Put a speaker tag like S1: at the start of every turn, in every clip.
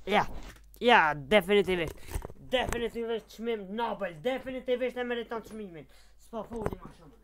S1: Ja, definitivisht. Definitivisht çmim Nobel, definitivisht e meriton çmimin. S'po foli më shumë.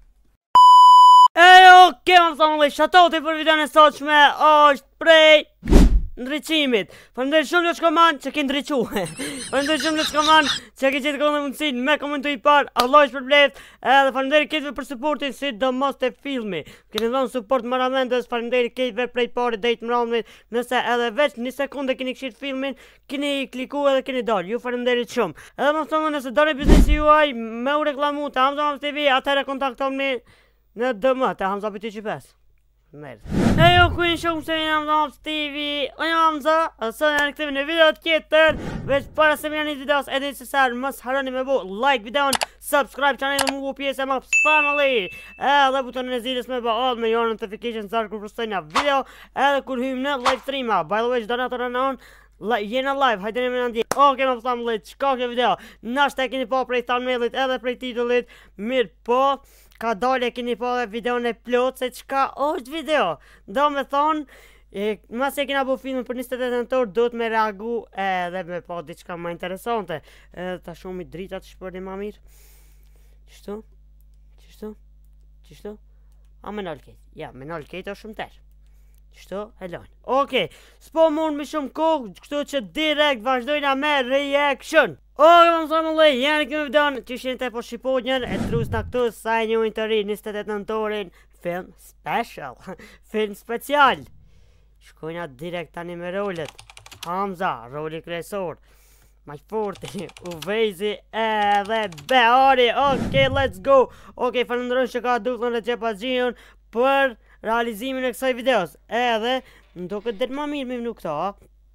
S1: Okej, më thonë, shatoti për videon e sotshme është prej ndriçimit. Faleminderit shumë Loçkoman që ke ndriçu. Faleminderit shumë Loçkoman që ke gjetë mundësinë me komentu i parë. Allah është përbleft. Edhe faleminderit këtëve për suportin, sidomos te filmi. Keni dhënë suport marramendës. Faleminderit këtëve prej parë deri të mbrëmit. Nëse edhe veç një sekondë keni këshit filmin, keni klikuar edhe keni dalë. Ju faleminderit shumë. Edhe më thonë, nëse doni biznesi juaj me u reklamu te Hamza TV, atëherë kontaktoni në DM te Hamza Biti 5. Merë. Ejo, ku një shumë se vinë Hamza TV, unë Hamza, së në këtëve në video tjetër, veç para se vinë një videos, edhe nësësar, mos haroni me bu like videon, subscribe channel më bu pjesë e Maps Family, edhe butonin e zilës me ba all me your notification zarë kur postoj një video, edhe kur hymë në live streama, by the way, që donator në on, jena live, hajteni me në ndje. Oke, më pëthamë lejtë, qka kjo video, nashtë e keni po prej thumbnailit edhe prej titullit, mirë po, ka dole keni po dhe video në plot, se qka është video. Do me thonë, mas e kena bu filmin për 28 nëntor, do të me reagu edhe me po diçka ma interesante. Ta shumë i drita të shpërni ma mirë. Qështu? Qështu? Qështu? A me nëllë kejtë, ja, me nëllë kejtë është shumë tërë. Qështu? Helon. Okej, s'po mund me shumë kohë, kështu që direkt vazhdojna me reaction. Oke, më thonë më lej, janë këmë videon që shenë të po shqiponjën, e trus në këtu sa e njojnë të ri 28 nëntorin, film special, film special. Shkojna direkt tani me rolet, Hamza, roli kresor, Majforti, Uvejzi edhe Behari. Okej, let's go. Okej, falëndërën që ka duklën dhe Gjepazhion për realizimin e kësaj videos. Edhe, më do këtë dhe ma mirë me vënu këta,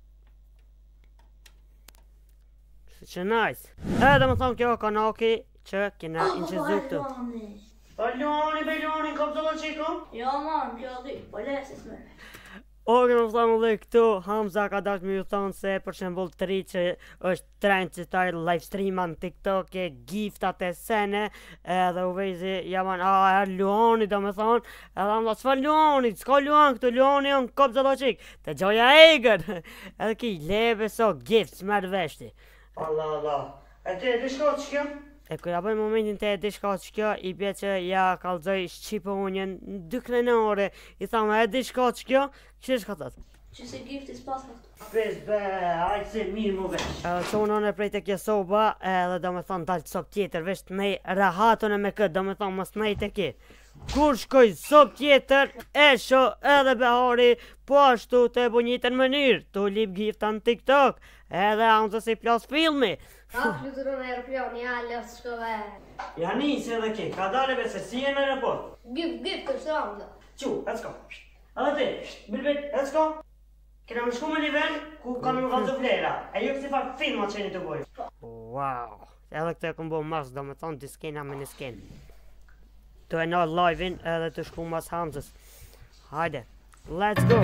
S1: që nice. Edhe më thonë kjo kanaki që kena inqizu këtu. Luani, be Luani, kom të do qiko?
S2: Jo man, kjo di, po lesis me.
S1: Oke, më thonë dhe këtu, Hamza ka dash me ju thonë se për shembull të ri që është trend që taj live streama në TikTok e giftat e sene, edhe u vejzi jaman, Luani do me thonë, edhe Hamza, s'fa Luani, s'ka Luan këtu, Luani jo në kop të do qik, të gjoja eger, edhe ki lebe so gift, s'merë veshti.
S3: Allah. E te e di shka që kjo?
S1: E kërja bëjmë momentin të e di shka që kjo, i bje që ja kalzoj Shqipo unjen në 2 krenore, i thamë e di shka që kjo, që shka thëtë?
S2: Që se gifti s'pas ka këtu.
S3: Pes be, ajtë se mirë mu vesh.
S1: Që unë e prej të kjo soba, edhe do me thonë dalë sop tjetër, vesh të nej rahatën e me këtë, do me thonë mos nej të ki. Kur shkoj sop tjetër, e sho edhe Behari, po ashtu të bu njëtën mënyrë, të lip gifta në TikTok, edhe Hamza si plas filmi.
S2: Fluturën e aeroplani, ja, lës shkove.
S3: Ja nisë edhe ki, ka daleve se si e në aeroport.
S2: Gift, është Hamza.
S3: Qu, let's go. Edhe ti, bilbit, let's go. Kena më shku me një vend ku kam më kalzu vlera, e ju kësi farë filma që një të bojë.
S1: Wow, edhe këtë e këmë bo mas, do me thonë të skena me një skenë. Të e në live-in edhe të shku mas Hamzës. Hajde, let's go.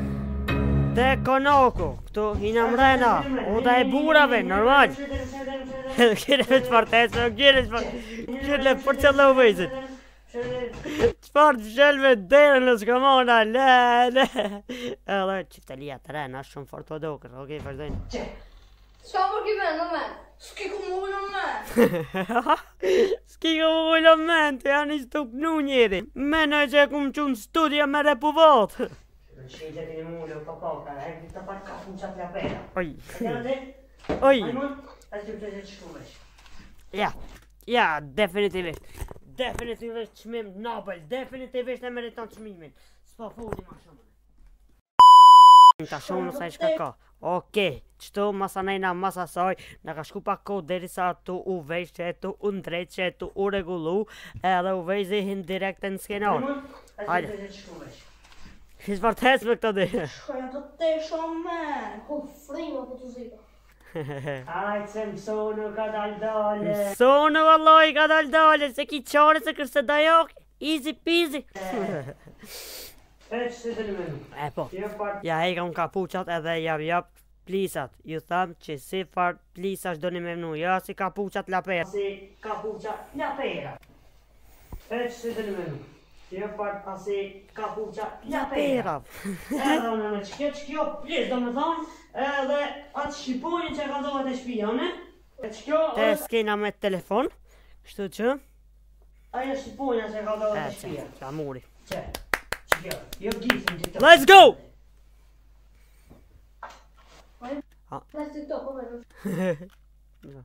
S1: Te konoku, këtu hina mrena, oda e burave, normal. Kire të partesme, kire për qëllë u vejzit. Qëfar të shelve dhere në shkamona, le. Edhe qiftelia të rena, shumë fort po dokër, okej, vazhdojnë.
S2: Qa për ki me, në me? S'ki ku më ullon me?
S1: S'ki ku më ullon me, të janë i stuk nu njeri. Menoj që e ku më qunë studia me repuvat.
S3: Shqe që një mullo, papa, e të parë ka funë qatë la pera.
S1: Oj.
S3: E të në ti?
S1: Oj.
S3: Ajmon, e të të të shku vesh.
S1: Ja, definitivisht. Definitivisht çmim Nobel, definitivisht e meriton çmimin. S'po foli më shumë. Ta shumë sa shka ka. Okej, qëtu masa nejna masa saj, në ka shku pak kohë derisa tu u vesh që tu u ndrejt që tu u regullu, edhe u vejzi hin direkt në skenar.
S3: Ajmon, e të të shku vesh.
S1: Hish vartes me këto dhe.
S2: Shkoja të te shumë me. Ku frima po të zika.
S3: Ajtë se mësonu ka dal-dale.
S1: Mësonu valloj ka dal-dale, se ki qare se kërse dajok, easy peasy.
S3: E që se të në menu?
S1: E po, ja e kam kapuqat edhe jap plisat. Ju tham që si far plisash do një me vnu, ja si kapuqat la pera.
S3: Si kapuqat la pera. E që se të në menu? Jo part pasi kapuqa la pera. Edhe unë në që kjo pjesë do me thonë, Edhe atë shqiponjën që e kalzohet e shpia, ne? E që kjo
S1: Te skena me telefon, kështu që...
S3: ajo shqiponja që e kalzohet e
S1: që,
S3: shpia.
S1: qa muri.
S3: Që kjo, jo gifin që të...
S1: Let's go!
S2: Let's TikTok, po vedo.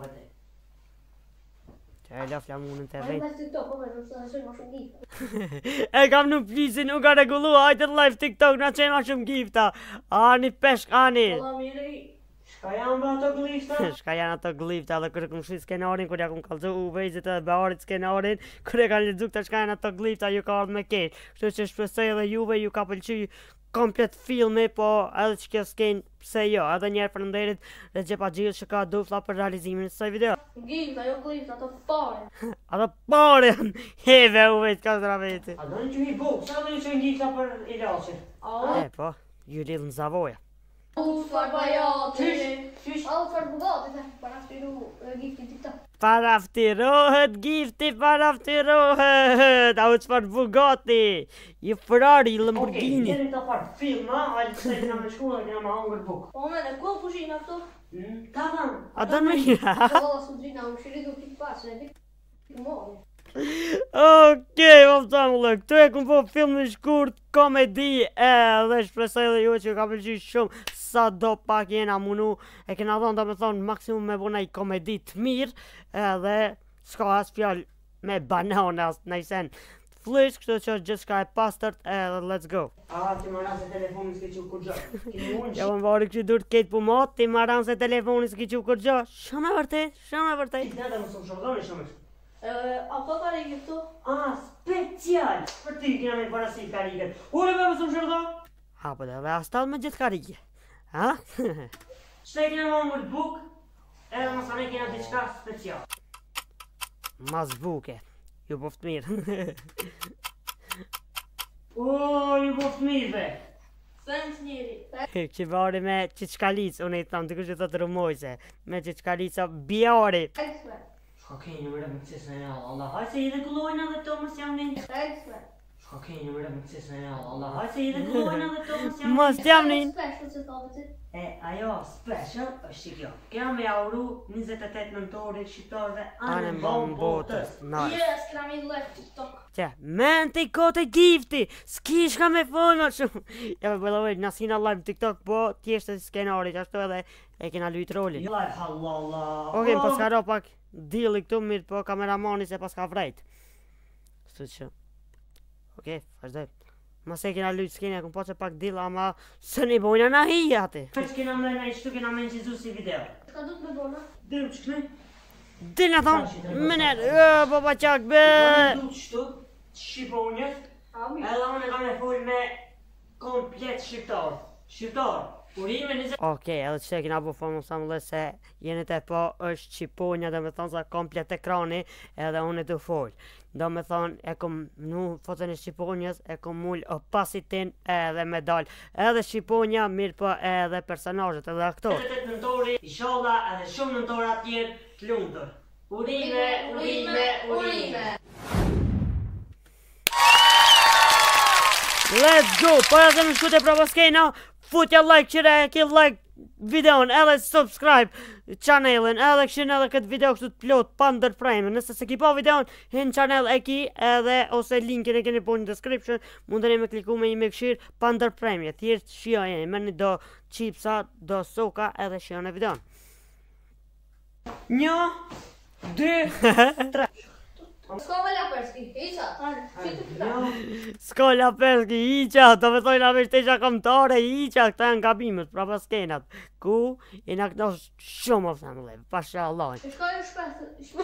S1: Që e la flamunën të rejt.
S2: Let's TikTok, po vedo, se shoj ma shumë gifta.
S1: E kam në plisin, nuk ka regullu, hajtë live TikTok, na qe ma shumë gifta. Ani peshk, ani.
S2: Valla miri.
S3: Shka janë bë ato glifta?
S1: Shka janë ato glifta, dhe kërë këm shi skenarin, kërë ja këm kalzu u vejzit edhe bearit skenarin, kërë e ka lezu këta shka janë ato glifta, ju ka ardhë me kesh. Kështu që shpresoj edhe juve, ju ka pëlqy komplet filmi, po edhe që kjo sken, pse jo, edhe njerë për nderit dhe gjepa gjithë që ka dufla për realizimin në kësaj video.
S2: Gifta, jo glifta, ato pare.
S1: Ato pare, heve u vejt, ka zdra vejti.
S3: A do në që i bukë, sa do në që i gifta për Ilaçin?
S1: E, po, ju lidhë në zavoja.
S2: Ufar bajati.
S3: Qysh?
S2: Ufar bugati, se paraftiru gifti TikTok.
S1: Paraftirohet gifti, paraftirohet, a u qëfar Bugatti, i Ferrari, Lamborghini.
S3: Okej, jeni të partë film, ha? Hajtë se kena me shku dhe kena me hangër bukë.
S2: Po me dhe ku pushina këto?
S3: Ta dhanë.
S1: A do në mira?
S2: Valla su gjina, më shiri du t'i pasë, ne t'i mori.
S1: Okej, vëllëtam lë, këtu e këm po film në shkurt, komedi, dhe shpresoj dhe ju që ju ka pëlqy shumë, sa do pak jena munu, e kena thonë da me thonë maksimum me bëna i komedi të mirë, dhe s'ka as fjall me banana as në isen flish, kështu që gjithë shka e pastërt, edhe let's go.
S3: A, ti maran se telefonin s'ke që kur gjë. Kini unë
S1: Ja më bari kështu dur të ketë pu mot, ti maran se telefoni s'ki që kur gjo, shumë e vërtet, shumë e vërtet.
S3: Ti edhe më shumë shordoni shumë.
S2: A ka karike këtu?
S3: A, special! Për ti kena me parasi karike. Ure me më shumë shordon?
S1: Ha, po dhe as talë me gjithë karike. Ha?
S3: Shte kena më hangër bukë, edhe më sane kena diçka special.
S1: Mas buke, ju poft mirë.
S3: O, ju poft mirë be.
S2: Sens njeri.
S1: Që vari me qiçkalic, unë i thamë të kështë të të rumojse, me qiçkalica bjari.
S2: Expert.
S3: Shka keni më rëmë kësisë në jallë, Allah. Hajë se i dhe kullojnë edhe të mësë jam një.
S2: Expert.
S3: Shka keni më rëmë kësisë në jallë, Allah. Hajë se i dhe kullojnë edhe të mësë jam një.
S1: Mos t'jam nin.
S2: Special që thove ti.
S3: E, ajo special është që kjo. Kena me jauru 28 nëntorit shqiptarve
S1: Anë mbon botës, nice.
S2: Yes, kena me live TikTok.
S1: Që, men të i kote gifti, s'ki shka me fona shumë. Ja, by the way, nasina live TikTok, po t'jeshtë si skenarit, ashtu edhe e kena lujt rolin.
S3: Live halala.
S1: Okej, pas ka ro pak dili këtu mirë, po kameramani se pas ka vrejt. Kështu që, okej, vazhdoj. Mas e kena lujt skene, këm po që pak dil, ama së një bojna na hi ati.
S3: Që kena me në ishtu kena me në qizu si video.
S2: Ka du të me bona?
S3: Dhe që këne?
S1: Dil në thonë, mëner, po pa qak, be.
S3: Du të shtu, shqiponjës,
S2: Ami.
S3: edhe unë e kam e full me komplet shqiptar. Shqiptar, urime 20...
S1: Okej, edhe që e kina bu formë sa më dhe se jeni të po është Shqiponja dhe me thonë sa komplet ekrani edhe unë e të folë. Do me thonë e kom nu fotën e Shqiponjës, e kom mull opasitin edhe medal. Edhe Shqiponja, mirë po edhe personajet edhe aktor.
S3: 28 nëntori, isholla edhe shumë nëntora tjerë të lumëtër. Urime, urime, urime.
S1: Let's go! Para se më shkute pra paskejna, futja like qire, kill like videon, edhe subscribe channelin, edhe këshin edhe këtë video kështu të plot pa ndërprejme. Nëse se ki pa videon, hin channel e ki edhe ose linkin e keni po në description, mundeni me kliku me një me këshir pa ndërprejme. Thjesht shiojeni, merrni do chipsa, do soka edhe shiojeni videon.
S3: 1, 2, 3.
S2: S'ka me la perski, iqa, anë, që të këta?
S1: Skolla perski, iqa, do me thojnë avesh të isha komtare, iqa, këta janë gabimet, pra pas kenat. Ku, i në këto shumë of them live, pasha Allah.
S2: Shka ju shpes,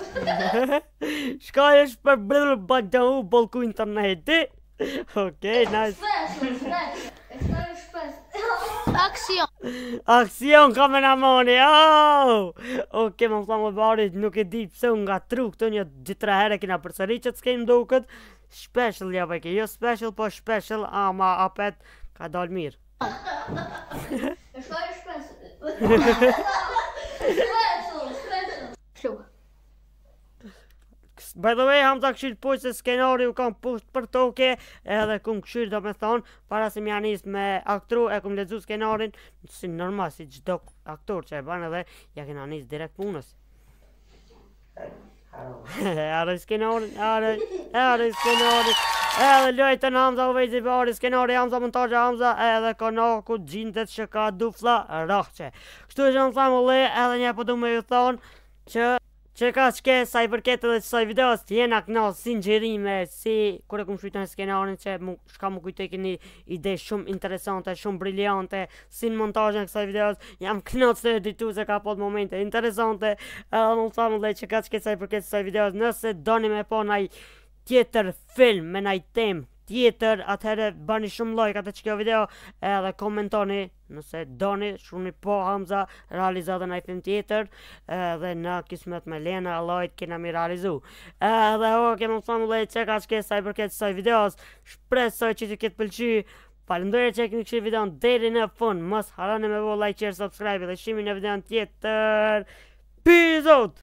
S1: Shka është për brëllë bëgjahu bolku interneti. Okej, nice.
S2: Shka ju shpes. Aksion.
S1: Aksion kameramani, au! Okej, më thamë e barit, nuk e di pse unë nga tru këto një 2-3 herë kina përsëri që të s'kejmë duket. Special ja bëjke, jo special, po special, ama apet ka dal mirë.
S2: Shka ju shpes. Special. Shumë.
S1: By the way, Hamza këshyr poshtë se skenari u kam poshtë për toke, edhe kum këshyr do me thonë, para se m'ja nis me aktru, e kum lexu skenarin, si normal, si çdo aktor që e ban edhe, ja kena nis direkt punës. Arë skenarin, arë skenarin, edhe lojtën Hamza u vejzi bari, skenari Hamza, montajë Hamza, edhe konaku gjindet që ka dufla raqe. Kështu që në thamë le, edhe një po du me ju thonë, që ka qke sa i përket edhe qësaj videos jena knas sinqerime si kur e kum shujtë në skenarin që shka mu kujtoj një ide shumë interesante, shumë briljante si në montajën e kësaj videos jam knas të editu se ka pot momente interesante edhe më thamë dhe që ka qke sa i përket qësaj videos nëse doni me po naj tjetër film me naj tem tjetër atëherë bani shumë like atë që kjo video edhe komentoni nëse doni shuni po Hamza realiza dhe naj film tjetër edhe në kismet me Lena Allojt kena mi realizu edhe kemë më thamë dhe që ka qke sa i përket qësaj videos shpresoj që të këtë pëlqy falenderoj që e keni këshir videon deri në fund mos harani me vo like, share, subscribe dhe shimi në videon tjetër peace out